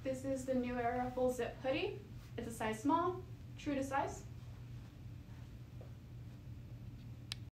This is the New Era full zip hoodie. It's a size small, true to size.